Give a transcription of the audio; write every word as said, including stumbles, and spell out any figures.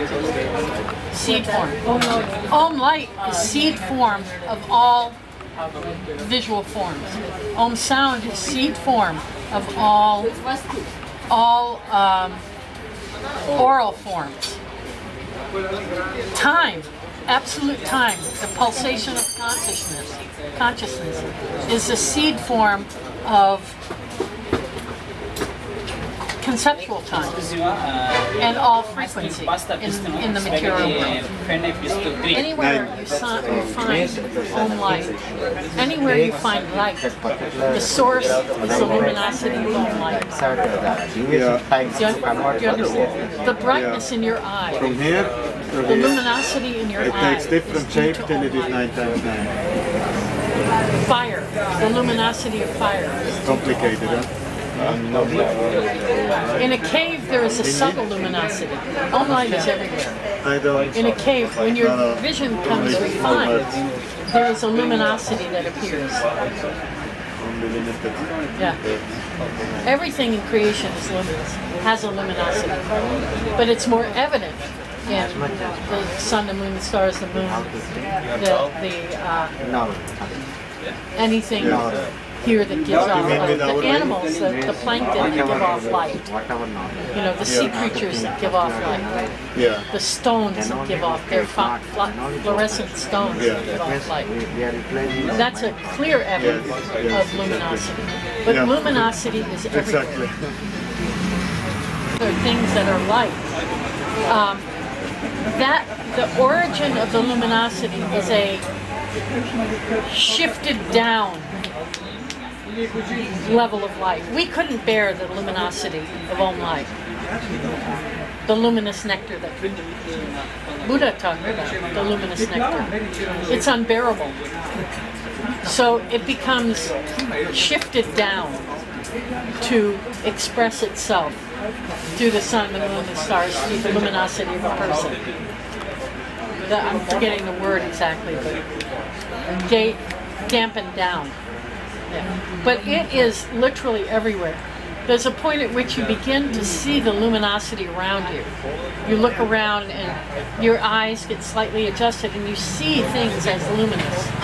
Seed form. Om light is seed form of all visual forms. Om sound is seed form of all all um, oral forms. Time, absolute time, the pulsation of consciousness, consciousness is the seed form of conceptual time and all frequency in, in the material world. Anywhere you, you find Om light, anywhere you find light, the source is the luminosity of Om light. Yeah. Do you, do you understand? The brightness in your eye, From here to the here, luminosity in your it eye takes different is due shape to till Om it is light. nine times nine. Fire, the luminosity of fire. Complicated, huh? In a cave, there is a subtle luminosity. Om light is everywhere. I don't. In a cave, when your No, no. vision becomes Only refined, small there is a luminosity that appears. Only limited. Yeah. Everything in creation is luminous, has a luminosity. But it's more evident in the sun, the moon, the stars, the moon, the, the uh, anything here that gives off light. The animals, the, the plankton that give off light. You know, the sea creatures that give off light. Yeah. The stones that give off, their fluorescent stones that give off light. That's a clear evidence of luminosity. But Yeah. luminosity is everywhere. Exactly. There are things that are light. Um, that the origin of the luminosity is a shifted down level of light. We couldn't bear the luminosity of Om light, the luminous nectar that Buddha talked about, the luminous nectar. It's unbearable. So it becomes shifted down to express itself through the sun, the moon, the stars, through the luminosity of a person. I'm forgetting the word exactly, but da dampened down. Yeah. But it is literally everywhere. There's a point at which you begin to see the luminosity around you. You look around and your eyes get slightly adjusted and you see things as luminous.